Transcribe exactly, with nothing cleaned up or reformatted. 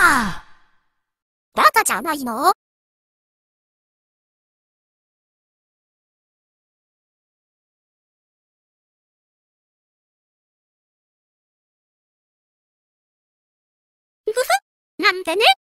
あ。 バカじゃないの？ふふ、なんでね。